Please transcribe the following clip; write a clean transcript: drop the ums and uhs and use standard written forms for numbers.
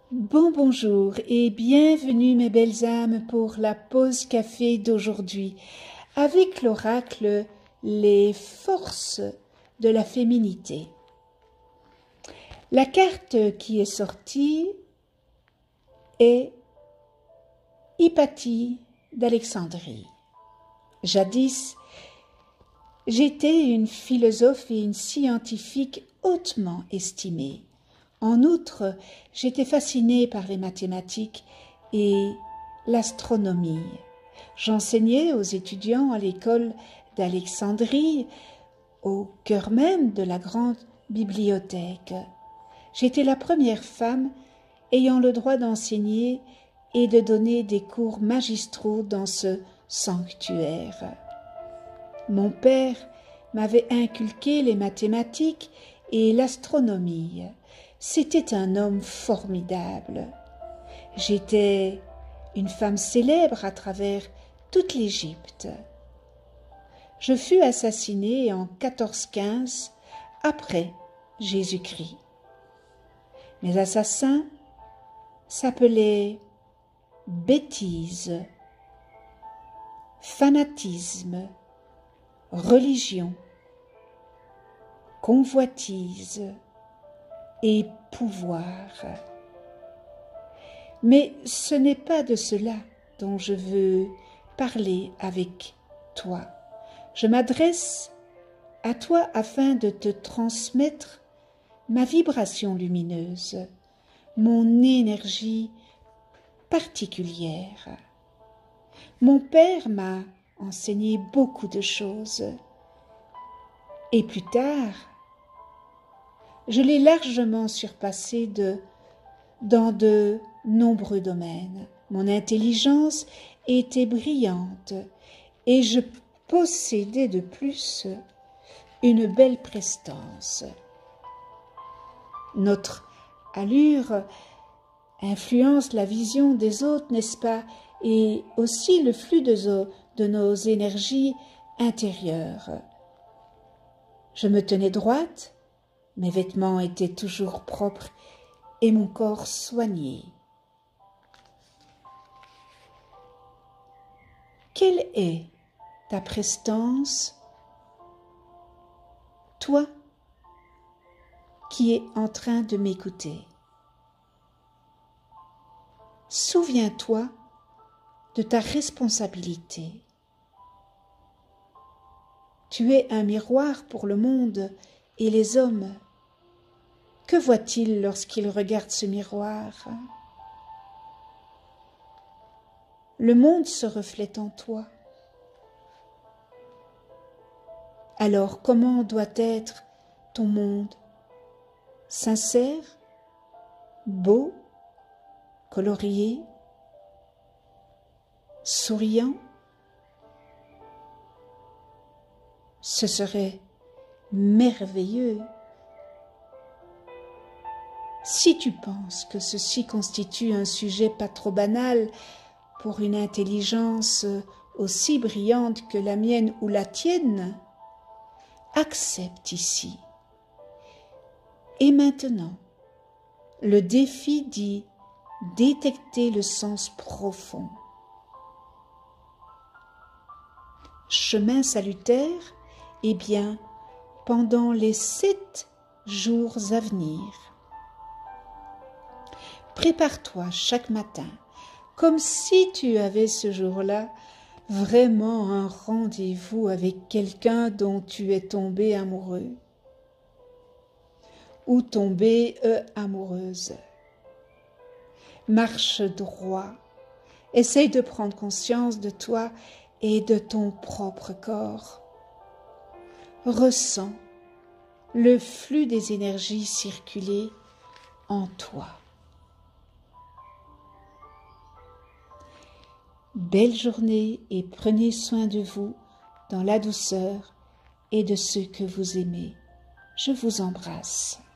Bonjour et bienvenue mes belles âmes pour la pause café d'aujourd'hui avec l'oracle Les forces de la féminité. La carte qui est sortie est Hypatie d'Alexandrie. Jadis, j'étais une philosophe et une scientifique hautement estimée. En outre, j'étais fascinée par les mathématiques et l'astronomie. J'enseignais aux étudiants à l'école d'Alexandrie, au cœur même de la grande bibliothèque. J'étais la première femme ayant le droit d'enseigner et de donner des cours magistraux dans ce sanctuaire. Mon père m'avait inculqué les mathématiques et l'astronomie. C'était un homme formidable. J'étais une femme célèbre à travers toute l'Égypte. Je fus assassinée en 1415 après Jésus-Christ. Mes assassins s'appelaient bêtise, fanatisme, religion, convoitise et pouvoir. Mais ce n'est pas de cela dont je veux parler avec toi. Je m'adresse à toi afin de te transmettre ma vibration lumineuse, mon énergie particulière. Mon père m'a enseigné beaucoup de choses et plus tard, je l'ai largement surpassé dans de nombreux domaines. Mon intelligence était brillante et je possédais de plus une belle prestance. Notre allure influence la vision des autres, n'est-ce pas, et aussi le flux de nos énergies intérieures. Je me tenais droite, mes vêtements étaient toujours propres et mon corps soigné. Quelle est ta prestance, toi qui es en train de m'écouter? Souviens-toi de ta responsabilité. Tu es un miroir pour le monde et les hommes. Que voit-il lorsqu'il regarde ce miroir? Le monde se reflète en toi. Alors comment doit être ton monde? Sincère, beau, colorié, souriant? Ce serait merveilleux. Si tu penses que ceci constitue un sujet pas trop banal pour une intelligence aussi brillante que la mienne ou la tienne, accepte ici. Et maintenant, le défi dit détecter le sens profond. Chemin salutaire, eh bien, pendant les 7 jours à venir. Prépare-toi chaque matin, comme si tu avais ce jour-là vraiment un rendez-vous avec quelqu'un dont tu es tombé amoureux ou tombée amoureuse. Marche droit, essaye de prendre conscience de toi et de ton propre corps. Ressens le flux des énergies circuler en toi. Belle journée et prenez soin de vous dans la douceur et de ceux que vous aimez. Je vous embrasse.